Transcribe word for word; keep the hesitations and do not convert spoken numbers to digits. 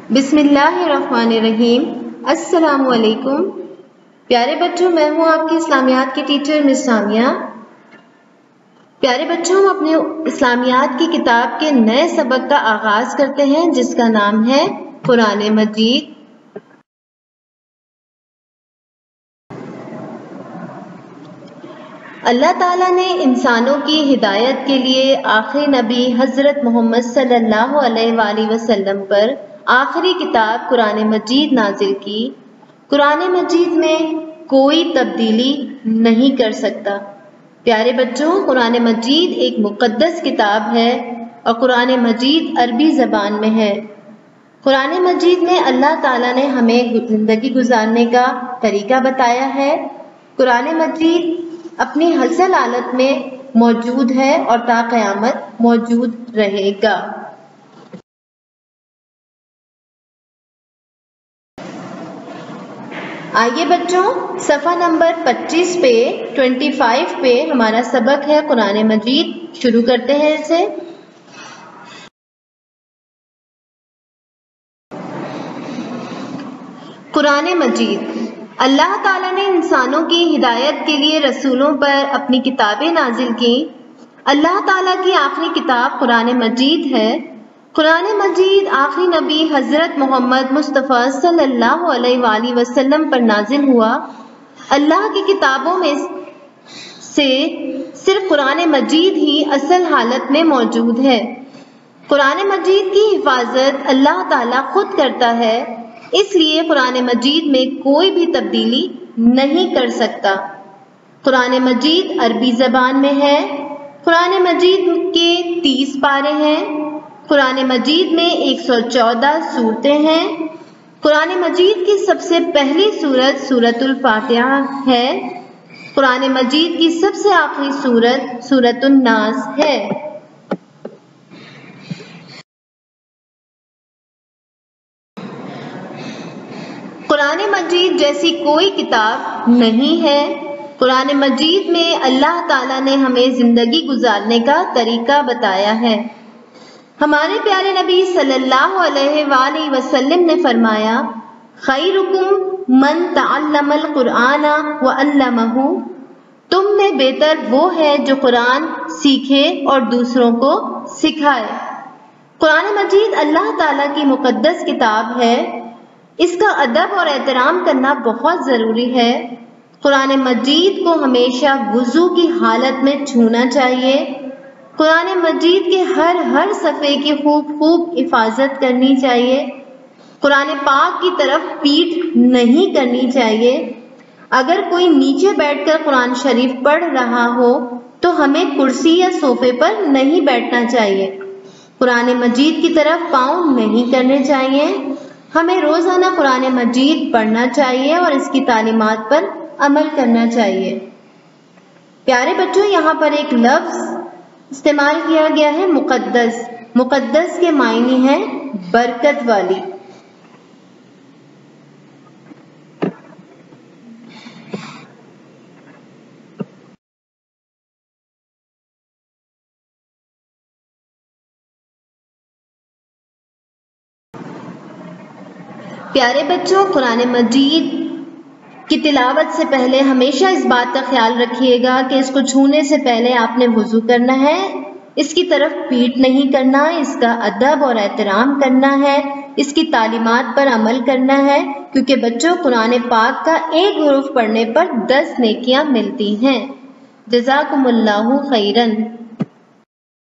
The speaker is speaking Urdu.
بسم اللہ الرحمن الرحیم۔ السلام علیکم پیارے بچوں، میں ہوں آپ کی اسلامیات کی ٹیچر مس سامیہ۔ پیارے بچوں، ہم اپنے اسلامیات کی کتاب کے نئے سبق کا آغاز کرتے ہیں جس کا نام ہے قرآن مجید۔ اللہ تعالیٰ نے انسانوں کی ہدایت کے لیے آخری نبی حضرت محمد صلی اللہ علیہ وآلہ وسلم پر آخری کتاب قرآن مجید نازل کی۔ قرآن مجید میں کوئی تبدیلی نہیں کر سکتا۔ پیارے بچوں، قرآن مجید ایک مقدس کتاب ہے اور قرآن مجید عربی زبان میں ہے۔ قرآن مجید میں اللہ تعالیٰ نے ہمیں زندگی گزارنے کا طریقہ بتایا ہے۔ قرآن مجید اپنی اصل حالت میں موجود ہے اور تا قیامت موجود رہے گا۔ آئیے بچوں، صفحہ نمبر پچیس پہ پچیس پہ ہمارا سبق ہے قرآن مجید۔ شروع کرتے ہیں اسے۔ قرآن مجید اللہ تعالیٰ نے انسانوں کی ہدایت کے لیے رسولوں پر اپنی کتابیں نازل کی۔ اللہ تعالیٰ کی آخری کتاب قرآن مجید ہے۔ قرآن مجید آخری نبی حضرت محمد مصطفیٰ صلی اللہ علیہ وآلہ وسلم پر نازل ہوا۔ اللہ کی کتابوں میں سے صرف قرآن مجید ہی اصل حالت میں موجود ہے۔ قرآن مجید کی حفاظت اللہ تعالیٰ خود کرتا ہے، اس لیے قرآن مجید میں کوئی بھی تبدیلی نہیں کر سکتا۔ قرآن مجید عربی زبان میں ہے۔ قرآن مجید کے تیس پارے ہیں۔ قرآن مجید میں ایک سو چودہ سورتیں ہیں۔ قرآن مجید کی سب سے پہلی سورت سورۃ الفاتحہ ہے۔ قرآن مجید کی سب سے آخری سورت سورۃ الناس ہے۔ قرآن مجید جیسی کوئی کتاب نہیں ہے۔ قرآن مجید میں اللہ تعالیٰ نے ہمیں زندگی گزارنے کا طریقہ بتایا ہے۔ ہمارے پیارے نبی صلی اللہ علیہ وآلہ وسلم نے فرمایا، خیرکم من تعلم القرآن وعلمہ، تم میں بہتر وہ ہے جو قرآن سیکھے اور دوسروں کو سکھائے۔ قرآن مجید اللہ تعالیٰ کی مقدس کتاب ہے، اس کا ادب اور احترام کرنا بہت ضروری ہے۔ قرآن مجید کو ہمیشہ وضو کی حالت میں چھونا چاہیے۔ قرآن مجید کے ہر ہر صفحے کی خوب خوب حفاظت کرنی چاہیے۔ قرآن پاک کی طرف پیٹھ نہیں کرنی چاہیے۔ اگر کوئی نیچے بیٹھ کر قرآن شریف پڑھ رہا ہو تو ہمیں کرسی یا صوفے پر نہیں بیٹھنا چاہیے۔ قرآن مجید کی طرف پاؤں نہیں کرنے چاہیے۔ ہمیں روزانہ قرآن مجید پڑھنا چاہیے اور اس کی تعلیمات پر عمل کرنا چاہیے۔ پیارے بچوں، یہاں پر ایک لفظ استعمال کیا گیا ہے مقدس۔ مقدس کے معنی ہے برکت والی۔ پیارے بچوں، قرآن مجید کی تلاوت سے پہلے ہمیشہ اس بات کا خیال رکھیے گا کہ اس کو چھونے سے پہلے آپ نے وضو کرنا ہے، اس کی طرف پیٹھ نہیں کرنا، اس کا ادب اور احترام کرنا ہے، اس کی تعلیمات پر عمل کرنا ہے، کیونکہ بچوں قرآن پاک کا ایک حرف پڑھنے پر دس نیکیاں ملتی ہیں۔ جزاکم اللہ خیرن۔